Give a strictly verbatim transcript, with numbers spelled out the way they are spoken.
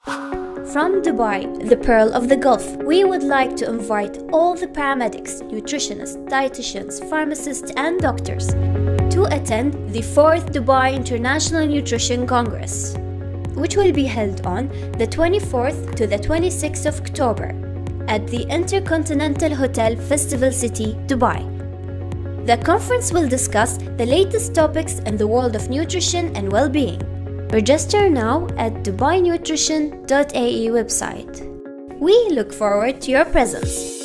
From Dubai, the pearl of the Gulf, we would like to invite all the paramedics, nutritionists, dietitians, pharmacists, and doctors to attend the fourth Dubai International Nutrition Congress, which will be held on the twenty-fourth to the twenty-sixth of October at the Intercontinental Hotel Festival City, Dubai. The conference will discuss the latest topics in the world of nutrition and well-being. Register now at dubai nutrition dot a e website. We look forward to your presence.